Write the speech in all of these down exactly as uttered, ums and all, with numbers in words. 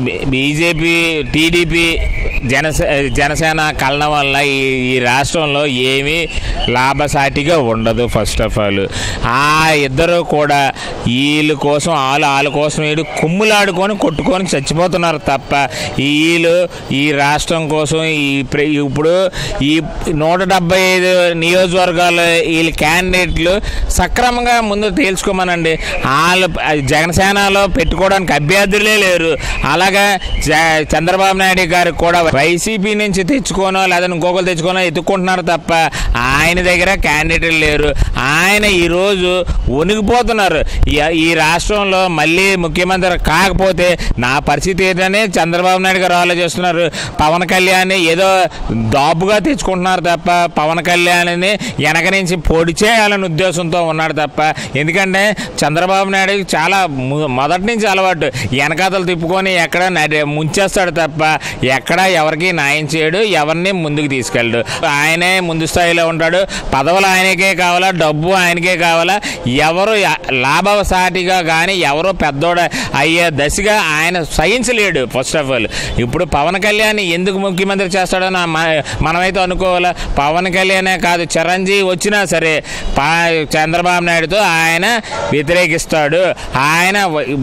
BJP TDP జనసే జనసేన కలనం వల్ల ఈ ఈ రాష్ట్రంలో ఏమీ లాభసాటిగా ఉండదు. ఫస్ట్ ఆఫ్ ఆల్ ఆ ఇద్దరు కూడా వీళ్ళ కోసం వాళ్ళు వాళ్ళ కోసం వీళ్ళు కుమ్ములాడుకొని కొట్టుకొని చచ్చిపోతున్నారు తప్ప వీళ్ళు ఈ రాష్ట్రం కోసం ఈ ఇప్పుడు ఈ నూట డెబ్బై ఐదు నియోజకవర్గాలు వీళ్ళ క్యాండిడేట్లు సక్రమంగా ముందు తేల్చుకోమనండి. వాళ్ళు జనసేనలో పెట్టుకోవడానికి అభ్యర్థులే లేరు. అలాగే చంద్రబాబు నాయుడు గారికి కూడా వైసీపీ నుంచి తెచ్చుకోనో లేదా ఇంకొకరు తెచ్చుకోనో ఎత్తుక్కుంటున్నారు తప్ప ఆయన దగ్గర క్యాండిడేట్లు లేరు. ఆయన ఈరోజు వణికిపోతున్నారు. ఈ రాష్ట్రంలో మళ్ళీ ముఖ్యమంత్రి కాకపోతే నా పరిస్థితి ఏంటనే చంద్రబాబు నాయుడు గారు ఆలోచిస్తున్నారు. పవన్ కళ్యాణ్ ఏదో దాపుగా తెచ్చుకుంటున్నారు తప్ప పవన్ కళ్యాణ్ని వెనక నుంచి పొడి చేయాలనే ఉద్దేశంతో ఉన్నాడు తప్ప, ఎందుకంటే చంద్రబాబు నాయుడు చాలా మొదటి నుంచి అలవాటు వెనకాతలు తిప్పుకొని ఎక్కడ ముంచేస్తాడు తప్ప ఎక్కడ ఎవరికి న్యాయం చేయడు, ఎవరిని ముందుకు తీసుకెళ్ళడు. ఆయనే ముందు స్థాయిలో ఉంటాడు. పదవులు ఆయనకే కావాలా, డబ్బు ఆయనకే కావాలా. ఎవరు లాభసాటిగా కానీ ఎవరో పెద్దోడ అయ్యే దశగా ఆయన సహించలేడు. ఫస్ట్ ఆఫ్ ఆల్ ఇప్పుడు పవన్ కళ్యాణ్ ఎందుకు ముఖ్యమంత్రి చేస్తాడని మనమైతే అనుకోవాలా. పవన్ కళ్యాణే కాదు, చిరంజీవి వచ్చినా సరే చంద్రబాబు నాయుడుతో ఆయన వ్యతిరేకిస్తాడు. ఆయన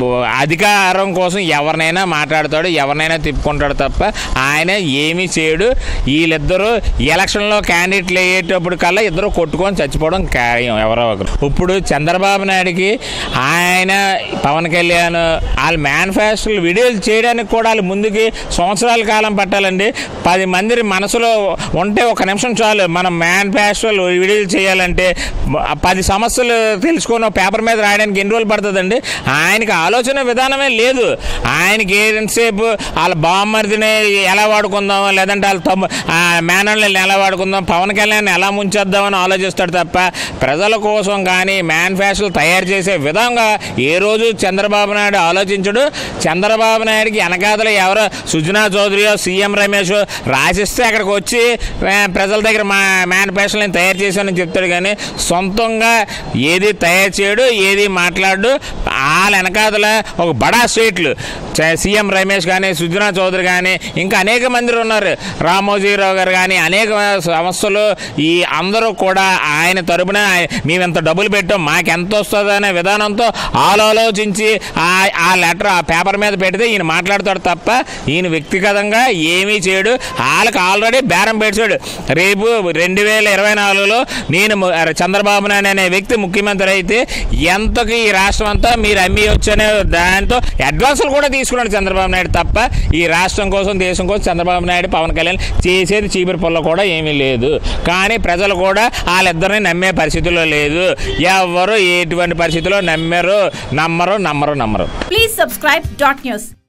అధికారం కోసం ఎవరినైనా మాట్లాడతాడు, ఎవరినైనా తిప్పుకుంటాడు తప్ప ఆయన ఏమీ చేయడు. వీళ్ళిద్దరూ ఎలక్షన్లో క్యాండిడేట్లు అయ్యేటప్పుడు కల్లా ఇద్దరు కొట్టుకొని చచ్చిపోవడం ఖాయం ఎవరో ఒకరు. ఇప్పుడు చంద్రబాబు నాయుడికి ఆయన పవన్ కళ్యాణ్ వాళ్ళ మేనిఫెస్టోలు వీడియోలు చేయడానికి కూడా వాళ్ళు ముందుకి సంవత్సరాల కాలం పట్టాలండి. పది మంది మనసులో ఉంటే ఒక నిమిషం చాలు. మనం మేనిఫెస్టోలు వీడియోలు చేయాలంటే పది సమస్యలు తెలుసుకొని పేపర్ మీద రాయడానికి ఎన్ని రోజులు పడుతుందండి. ఆయనకి ఆలోచన విధానమే లేదు. ఆయనకి ఎంతసేపు వాళ్ళ బామ్మర్దిని ఎలా వాడుకుందాం, లేదంటే వాళ్ళ తమ్ము మేనల్ని ఎలా వాడుకుందాం, పవన్ కళ్యాణ్ ఎలా ముంచేద్దామని ఆలోచిస్తాడు తప్ప ప్రజల కోసం కానీ మేనిఫెస్టోలు తయారు చేసే విధంగా ఏ రోజు చంద్రబాబు నాయుడు ఆలోచించడు. చంద్రబాబు నాయుడికి వెనకాతలు ఎవరో సుజనా చౌదరియో సీఎం రమేష్ రాసిస్తే అక్కడికి వచ్చి ప్రజల దగ్గర మా మేనిఫెస్టోలను తయారు చేశానని చెప్తాడు కానీ సొంతంగా ఏది తయారు చేయడు, ఏది మాట్లాడు. వాళ్ళ వెనకాతల ఒక బడా స్టేట్లు సీఎం రమేష్ కానీ సుజనా చౌదరి కానీ ఇంకా అనేక మంది ఉన్నారు, రామోజీరావు గారు కానీ అనేక సంస్థలు ఈ అందరూ కూడా ఆయన తరపున మేము ఎంత డబ్బులు పెట్టాం మాకెంత వస్తుంది అనే విధానంతో ఆలోచించి ఆ లెటర్ ఆ పేపర్ మీద పెడితే ఈయన మాట్లాడతాడు తప్ప ఈయన వ్యక్తిగతంగా ఏమీ చేయడు. వాళ్ళకి ఆల్రెడీ బేరం పెట్టాడు. రేపు రెండు వేల ఇరవై నాలుగులో నేను చంద్రబాబు నాయుడు అనే వ్యక్తి ముఖ్యమంత్రి అయితే ఎంతకి ఈ రాష్ట్రం అంతా మీరు అమ్మి వచ్చనే దాంతో అడ్వాన్సులు కూడా తీసుకున్నాడు చంద్రబాబు నాయుడు తప్ప ఈ రాష్ట్రం కోసం దేశం కోసం చంద్రబాబు నాయుడు పవన్ కళ్యాణ్ చేసేది చీపురు పొల్ల కూడా ఏమీ లేదు. కానీ ప్రజలు కూడా వాళ్ళిద్దరిని నమ్మే పరిస్థితుల్లో లేదు. ఎవరు ఎటువంటి పరిస్థితుల్లో నమ్మరు నమ్మరు నమ్మరు నమ్మరు ప్లీజ్ సబ్స్క్రైబ్ డాట్ న్యూస్.